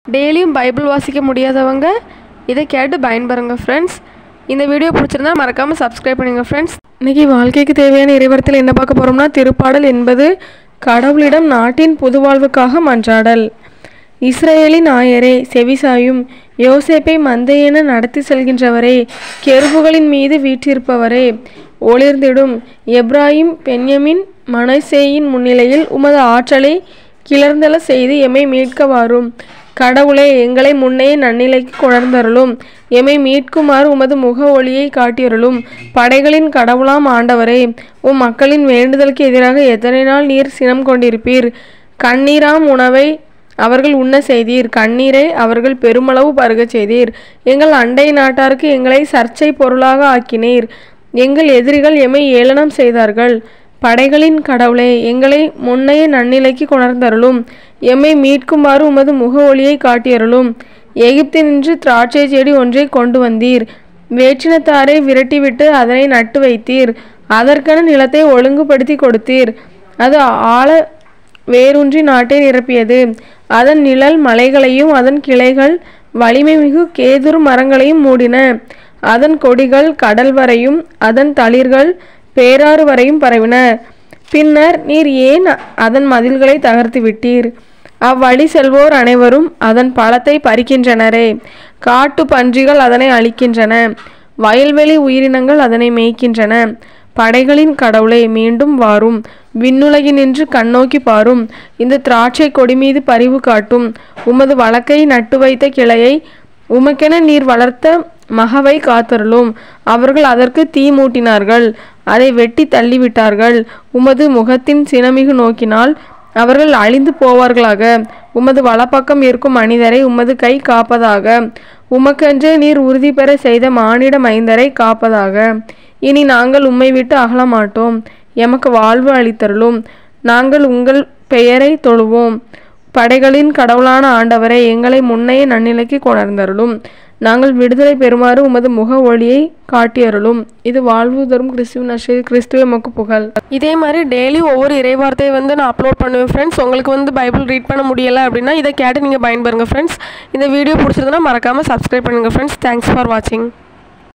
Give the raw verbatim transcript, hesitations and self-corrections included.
டெய்லியும் பைபிள் வாசிக்க முடியாதவங்க இதை கேட்டு பயன்பெறுங்க ஃப்ரெண்ட்ஸ். இந்த வீடியோ பிடிச்சிருந்தா மறக்காமல் சப்ஸ்கிரைப் பண்ணுங்க ஃப்ரெண்ட்ஸ். இன்றைக்கி வாழ்க்கைக்கு தேவையான இறைவரத்தில் என்ன பார்க்க போகிறோம்னா, திருப்பாடல் என்பது கடவுளிடம் நாட்டின் புதுவாழ்வுக்காக மன்றாடல். இஸ்ரேலின் ஆயரே செவிசாயும், யோசேப்பை மந்தையென நடத்தி செல்கின்றவரே, கெருபுகளின் மீது வீற்றிருப்பவரே, ஒளிர்ந்திடும் எப்ராயிம் பென்யமின் மனசேயின் முன்னிலையில் உமது ஆற்றலை கிளர்ந்தெழ செய்து எம்மை மீட்க வாரும். கடவுளே, எங்களை முன்னையே நன்னிலைக்கு கொணர்ந்தருளும். எம்மை மீட்குமாறு உமது முக ஒளியை காட்டியருளும். படைகளின் கடவுளாம் ஆண்டவரே, உம் மக்களின் வேண்டுதலுக்கு எதிராக எத்தனை நாள் நீர் சினம் கொண்டிருப்பீர்? கண்ணீராம் உணவை அவர்கள் உண்ண செய்தீர், கண்ணீரை அவர்கள் பெருமளவு பருகச் செய்தீர். எங்கள் அண்டை நாட்டாருக்கு எங்களை சர்ச்சை பொருளாக ஆக்கினீர். எங்கள் எதிரிகள் எம்மை ஏளனம் செய்தார்கள். படைகளின் கடவுளே, எங்களை முன்னைய நன்னிலைக்கு கொணர்ந்தருளும். எம்மை மீட்குமாறு உமது முக ஒளியை காட்டியருளும். எகிப்தினின்று திராட்சை செடி ஒன்றை கொண்டு வந்தீர். வேற்றினத்தாரை விரட்டிவிட்டு அதனை நட்டு வைத்தீர். அதற்கென நிலத்தை ஒழுங்குபடுத்தி கொடுத்தீர். அது ஆழ வேரூன்றி நாட்டை நிரப்பியது. அதன் நிழல் மலைகளையும் அதன் கிளைகள் வலிமை மிகு கேதுரு மரங்களையும் மூடின. அதன் கொடிகள் கடல் வரையும் அதன் தளிர்கள் பேராறு வரையும் பரவின. பின்னர் நீர் ஏன் அதன் மதில்களை தகர்த்து விட்டீர்? அவ்வழி செல்வோர் அனைவரும் அதன் பழத்தை பறிக்கின்றனரே. காட்டு பன்றிகள் அதனை அழிக்கின்றன, வயல்வெளி உயிரினங்கள் அதனை மேய்க்கின்றன. படைகளின் கடவுளை, மீண்டும் வாரும். விண்ணுலகினின்று கண்ணோக்கி பாரும். இந்த திராட்சை கொடி மீது பரிவு காட்டும். உமது வழக்கை நட்டு வைத்த கிளையை, உமக்கென நீர் வளர்த்த மகவை காத்தருளும். அவர்கள் அதற்கு தீ மூட்டினார்கள், அதை வெட்டி தள்ளிவிட்டார்கள். உமது முகத்தின் சினமிகு நோக்கினால் அவர்கள் அழிந்து போவார்களாக. உமது வலப்பக்கம் இருக்கும் மனிதரை உமது கை காப்பதாக. உமக்கென்றே நீர் உறுதி பெற செய்த மானிட மைந்தரை காப்பதாக. இனி நாங்கள் உம்மை விட்டு அகல மாட்டோம். எமக்கு வாழ்வு அளித்தருளும். நாங்கள் உங்கள் பெயரை தொழுவோம். படைகளின் கடவுளான ஆண்டவரை, எங்களை முன்னைய நன்னிலைக்கு கொணர்ந்தருளும். நாங்கள் விடுதலை பெறுமாறு உமது முக ஒளியை காட்டியருளும். இது வாழ்வு தரும் கிறிஸ்துவின் நற்செய்தி. கிறிஸ்துவே உமக்கு புகழ். இதே மாதிரி டெய்லி ஒவ்வொரு இறைவார்த்தையை வந்து நான் அப்லோட் பண்ணுவேன் ஃப்ரெண்ட்ஸ். உங்களுக்கு வந்து பைபிள் ரீட் பண்ண முடியலை அப்படின்னா இதை கேட்டு நீங்கள் பயன்பெறுங்க ஃப்ரெண்ட்ஸ். இந்த வீடியோ பிடிச்சிருந்தனா மறக்காமல் சப்ஸ்கிரைப் பண்ணுங்கள் ஃப்ரெண்ட்ஸ். தேங்க்ஸ் ஃபார் வாட்சிங்.